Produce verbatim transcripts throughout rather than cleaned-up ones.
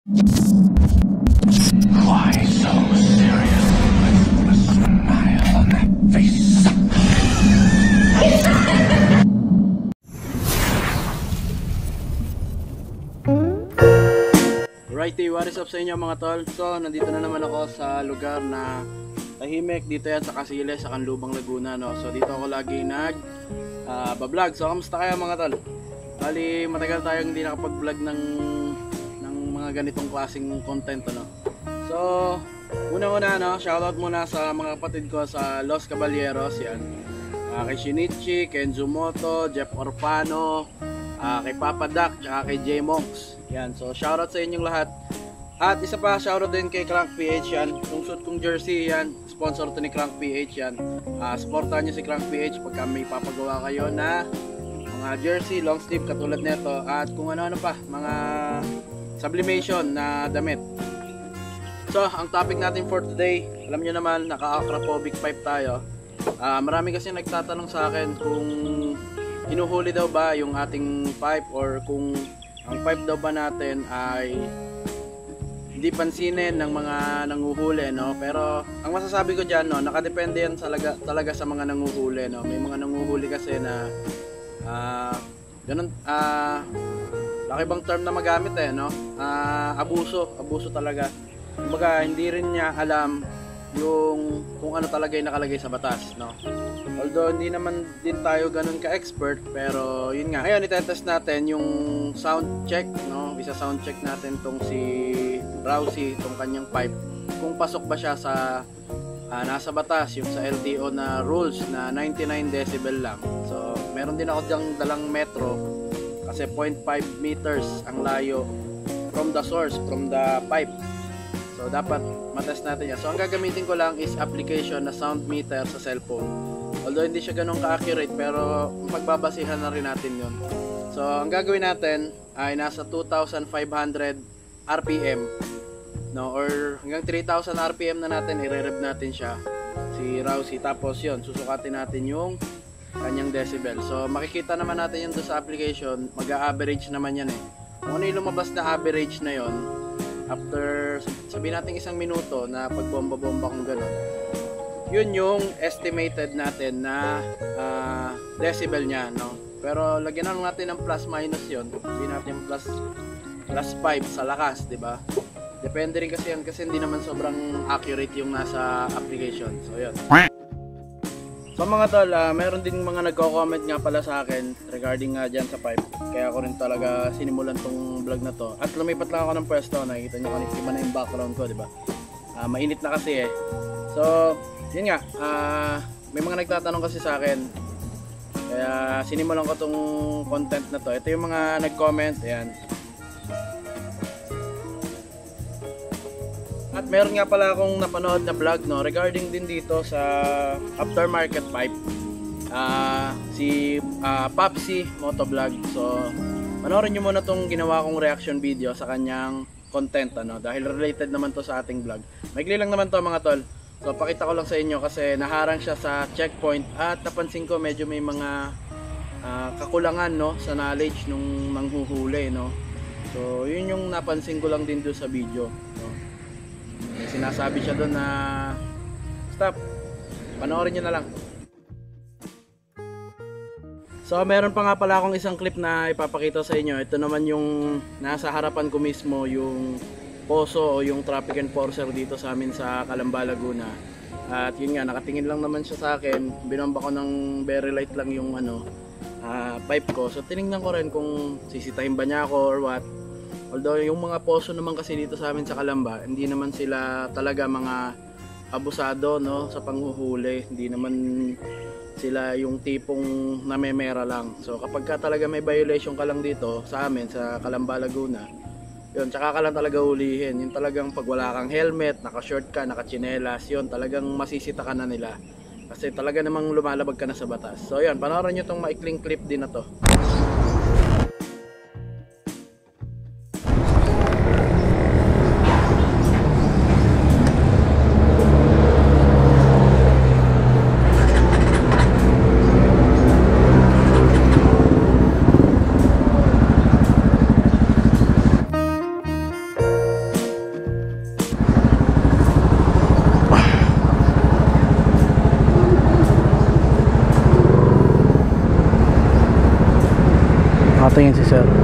Why so serious with a smile on that face? Righty, what is up sa inyo mga tol? So, nandito na naman ako sa lugar na tahimik. Dito yan sa Casiles, sa Canlubang, Laguna, no? So, dito ako lagi nag uh, bablog. So, kamusta kayo mga tol? Bali, matagal tayong hindi nakapag-vlog ng, ng mga ganitong klaseng content, ano? So, una-una, no? Shoutout muna sa mga kapatid ko sa Los Caballeros, yan. Uh, kay Shinichi, Kenzo Moto, Jeff Orfano, uh, kay Papa Duck, tsaka kay J Monks. Yan, so shoutout sa inyong lahat. At isa pa, shoutout din kay Crank P H yan. Kung suit kong jersey yan, sponsor to ni Crank P H yan. uh, Supportahan nyo si Crank P H pagka may papagawa kayo na mga jersey, long sleeve katulad nito. At kung ano-ano pa, mga sublimation na damit. So, ang topic natin for today, alam nyo naman, naka-acrophobic pipe tayo. uh, Marami kasi nagtatanong sa akin kung hinuhuli daw ba yung ating pipe, or kung ang pipe daw ba natin ay hindi pansinin ng mga nanguhuli, no? Pero ang masasabi ko diyan, no, nakadepende yan talaga, talaga sa mga nanguhuli, no? May mga nanguhuli kasi na ah uh, ganun, ah uh, laki bang term na magamit eh, no? Uh, abuso, abuso talaga. Kumbaga hindi rin niya alam yung kung ano talaga yung nakalagay sa batas, no? Although hindi naman din tayo ganun ka-expert, pero yun nga. Ngayon itetest natin yung sound check, no? Isa sound check natin tong si Rousey, tong kanyang pipe, kung pasok ba siya sa uh, nasa batas, yung sa L T O na rules na ninety-nine decibel lang. So meron din ako dyang dalang metro, kasi zero point five meters ang layo from the source, from the pipe. So dapat matest natin yan. So ang gagamitin ko lang is application na sound meter sa cellphone. Although hindi siya ganun ka-accurate, pero pagbabasihan na rin natin yun. So ang gagawin natin ay nasa two thousand five hundred R P M, no, or hanggang three thousand R P M na natin, i-rev natin siya, si Rousey. Tapos yun, susukatin natin yung kanyang decibel. So makikita naman natin yun doon sa application. Mag-a-average naman yan eh. Kung ano yung lumabas na average na yon, after sabihin natin isang minuto na pagbomba-bomba kung gano'n, yun yung estimated natin na uh, decibel niya, no? Pero lagyan na natin ng plus minus yun. Sabihin natin plus plus five sa lakas, di ba? Depende rin kasi yan, kasi hindi naman sobrang accurate yung nasa application. So yun. So mga tol, uh, meron din mga nagko-comment nga pala sa akin regarding nga uh, dyan sa pipe. Kaya ako rin talaga sinimulan tong vlog na to. At lumipat lang ako ng pwesto. Nakikita nyo kanina, iba na yung background ko, di ba? Uh, mainit na kasi eh. So yun nga, uh, may mga nagtatanong kasi sa akin, kaya sinimulan ko tong content na to. Ito yung mga nag-comment, ayan. At meron nga pala akong napanood na vlog, no, regarding din dito sa aftermarket pipe, uh, si uh, Popsi Motovlog. So panoorin nyo muna tong ginawa kong reaction video sa kanyang content, ano, dahil related naman to sa ating vlog. Maikli lang naman to mga tol. So pakita ko lang sa inyo kasi naharang siya sa checkpoint at napansin ko medyo may mga uh, kakulangan, no, sa knowledge nung manghuhuli, no. So yun yung napansin ko lang din doon sa video, no. May sinasabi siya doon na stop, panoorin nyo na lang. So meron pa nga pala akong isang clip na ipapakita sa inyo. Ito naman yung nasa harapan ko mismo, yung poso o yung traffic enforcer dito sa amin sa Calamba, Laguna. At yun nga, nakatingin lang naman siya sa akin. Binomba ko ng very light lang yung ano, uh, pipe ko. So tinignan ko rin kung sisitahin ba niya ako or what. Although yung mga poso naman kasi dito sa amin sa Calamba, hindi naman sila talaga mga abusado, no, sa panghuhuli. Hindi naman sila yung tipong namemera lang. So kapag ka talaga may violation ka lang dito sa amin sa Calamba, Laguna, yun, tsaka ka lang talaga hulihin. Yung talagang pag wala kang helmet, naka-short ka, naka-chinelas, yun, talagang masisita ka na nila. Kasi talaga namang lumalabag ka na sa batas. So yun, panoorin nyo tong maikling clip din na to. Nakatingin si sir.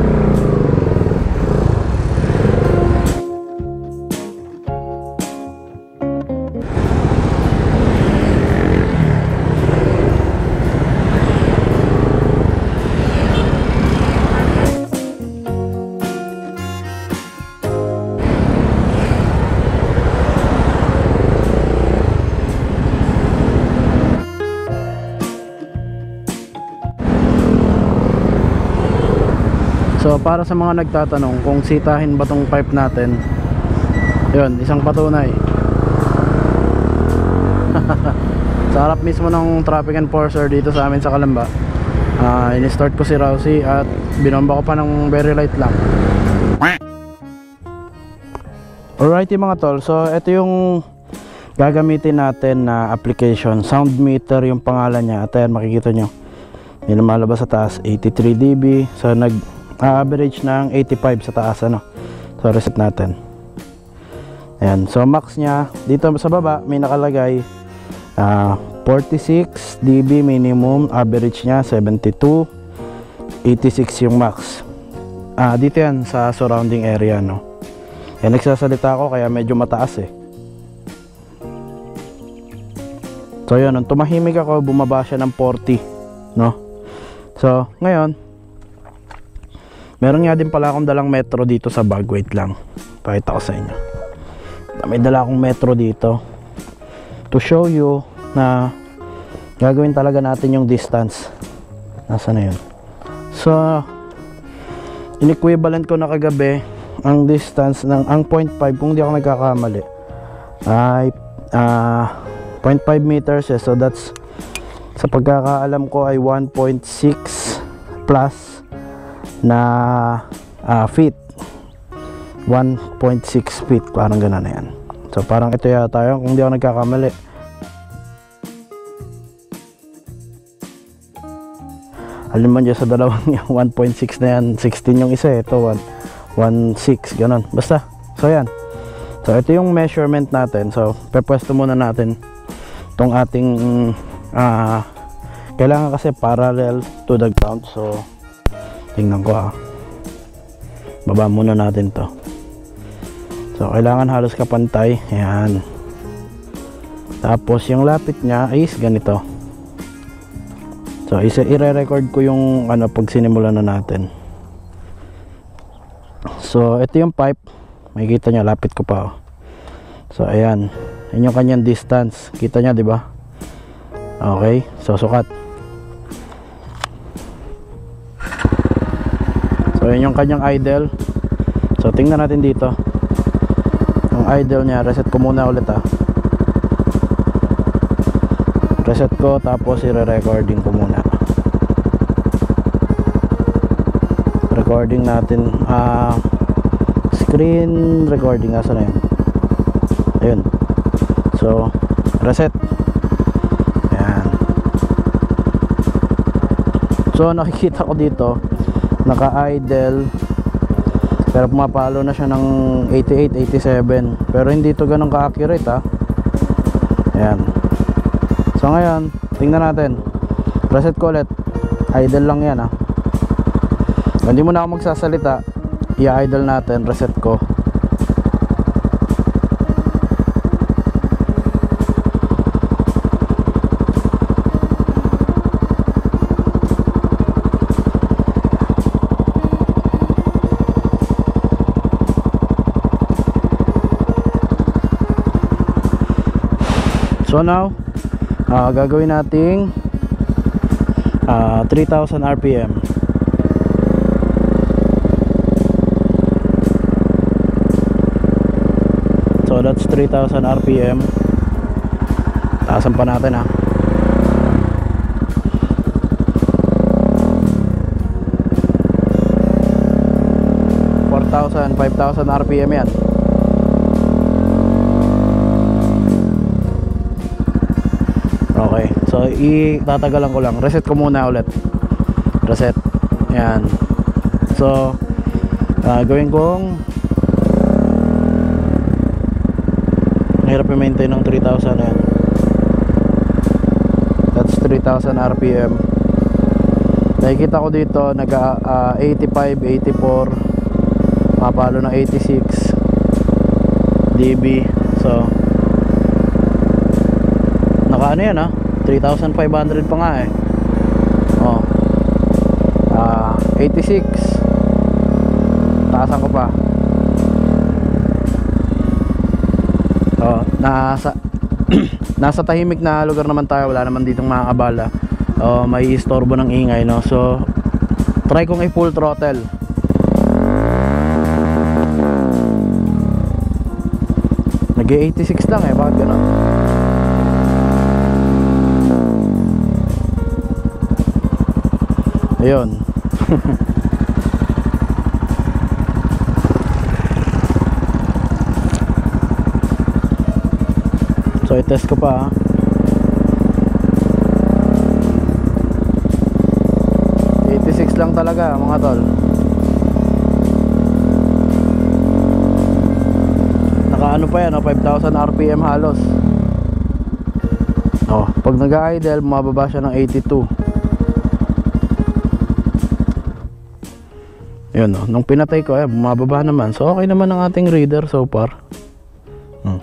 So para sa mga nagtatanong kung sitahin ba tong pipe natin, yun, isang patunay. Sa harap mismo ng traffic enforcer dito sa amin sa Calamba, uh, in-start ko si Rousey at binomba ko pa ng very light lang. Alrighty mga tol, so ito yung gagamitin natin na application. Sound meter yung pangalan niya. At ayan, makikita nyo, may lumalabas sa taas eighty-three D B. So nag average ng eighty-five sa taas, ano. So reset natin. Ayan, so max nya dito sa baba may nakalagay uh, forty-six D B minimum, average nya seventy-two, eighty-six yung max. Ah, dito yan sa surrounding area, no. Yan, nagsasalita ako kaya medyo mataas eh. So yun, nung tumahimik ako, bumaba siya ng forty, no. So ngayon meron nga din pala akong dalang metro dito sa bag. Wait lang, pakita ko sa inyo. May dala akong metro dito to show you na gagawin talaga natin yung distance. Nasaan na yun? So in-equivalent ko na kagabi ang distance ng ang zero point five, kung di ako nagkakamali, ay uh, zero point five meters eh. So that's, sa pagkakaalam ko, ay one point six plus na uh, feet, one point six feet, parang gano'n na yan. So parang ito yata yun, kung di ako nagkakamali. Alam mo dyan sa dalawang yung one point six na yan, sixteen yung isa, ito one point six, gano'n, basta. So yan, so ito yung measurement natin. So pepwesto muna natin tong ating uh, kailangan kasi parallel to the ground. So tingnan ko ah, baba muna natin to. So kailangan halos kapantay. Ayan, tapos yung lapit nya is ganito. So isa i-record ko yung ano pag sinimula na natin. So ito yung pipe, makikita nyo, lapit ko pa oh. So ayan, yun yung kanyang distance, kita nya, di ba? Okay, so sukat. So yun yung kanyang idle. So tingnan natin dito yung idle nya. Reset ko muna ulit ah. Reset ko, tapos i-recording ko muna. Recording natin, ah uh, screen recording, asa na yun? Ayun. So reset. Ayan. So nakikita ko dito naka-idle pero pumapalo na siya ng eighty-eight, eighty-seven, pero hindi to ganun ka-accurate ha. Ayan. So ngayon tingnan natin, reset ko ulit, idle lang yan ha. Hindi mo na ako magsasalita, i-idle natin, reset ko. So now, uh, gagawin nating uh, three thousand R P M. So that's three thousand R P M. Taasan pa natin ha. four thousand, five thousand R P M yan. Okay, so itatagalan ko lang. Reset ko muna ulit. Reset. Yan. So uh, gawin kong, hirap i-maintain ng three thousand yan. That's three thousand R P M. Nakikita ko dito nag uh, eighty-five, eighty-four, mapalo ng eighty-six dB. So naka ano yan, ha, three thousand five hundred pa nga eh. Oh, uh, eighty-six, taasan ko pa. Oh, nasa nasa tahimik na lugar naman tayo, wala naman ditong mga abala. Oh, may istorbo ng ingay, no. So try kong i-full throttle. Nag-eighty-six lang eh, bakit gano'n? Ayun. So i-test ko pa, ha. eighty-six lang talaga mga tol. Naka ano pa yan, oh, five thousand R P M halos. Oh, pag nag-idle mababa siya ng eighty-two. Yun, oh, nung pinatay ko, eh, bumababa naman. So okay naman ang ating reader so far. Hmm.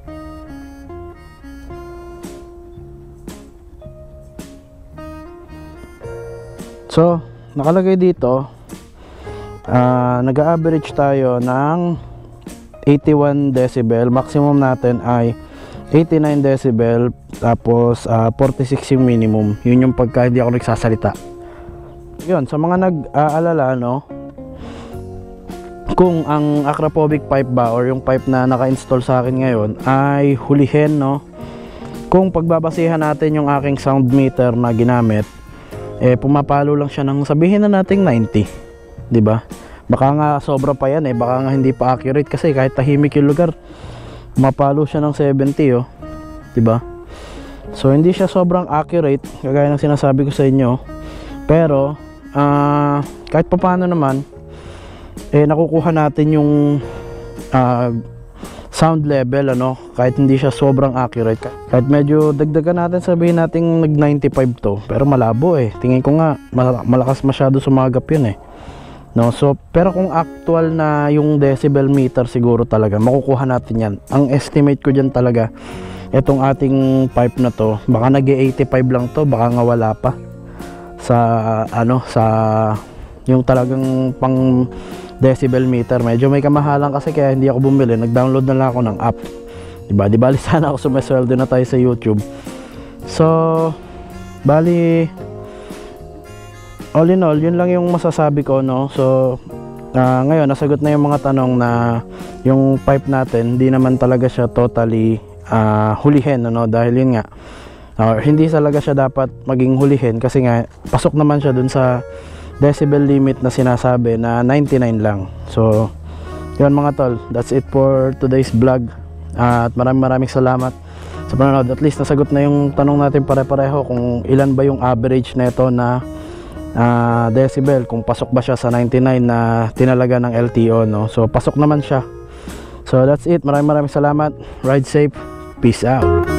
So nakalagay dito, uh, nag-average tayo ng eighty-one decibel. Maximum natin ay eighty-nine decibel. Tapos uh, forty-six yung minimum. Yun yung pagka hindi ako nagsasalita. Yun, sa mga nag-aalala, no, kung ang acrophobic pipe ba or yung pipe na naka-install sa akin ngayon ay hulihin, no, kung pagbabasihan natin yung aking sound meter na ginamit, eh pumapalo lang siya ng sabihin na nating ninety, di ba? Baka nga sobra pa yan eh, baka nga hindi pa accurate kasi kahit tahimik yung lugar, pumapalo siya ng seventy, oh, di ba? So hindi siya sobrang accurate kagaya ng sinasabi ko sa inyo, pero uh, kahit papaano naman, eh nakukuha natin yung uh, sound level, ano, kahit hindi siya sobrang accurate. Kahit medyo dagdagan natin, sabihin natin nag ninety-five to, pero malabo eh. Tingin ko nga malakas masyado sumagap yun eh, no? So pero kung actual na yung decibel meter, siguro talaga makukuha natin yan. Ang estimate ko dyan talaga, etong ating pipe na to, baka nag eighty-five lang to, baka nga wala pa sa ano, sa yung talagang pang decibel meter. Medyo may kamahalan kasi kaya hindi ako bumili, nag-download na lang ako ng app, diba? Di bali sana ako sumasweldo na tayo sa YouTube. So bali all in all, yun lang yung masasabi ko, no. So uh, ngayon nasagot na yung mga tanong na yung pipe natin, hindi naman talaga siya totally uh, hulihin, ano, dahil yun nga, uh, hindi talaga siya dapat maging hulihin kasi nga pasok naman siya dun sa decibel limit na sinasabi na ninety-nine lang. So yun mga tol, that's it for today's vlog, uh, at maraming maraming salamat sa panonood. At least nasagot na yung tanong natin pare-pareho kung ilan ba yung average na ito na uh, decibel, kung pasok ba siya sa ninety-nine na tinalaga ng L T O, no? So pasok naman siya. So that's it, maraming maraming salamat, ride safe, peace out.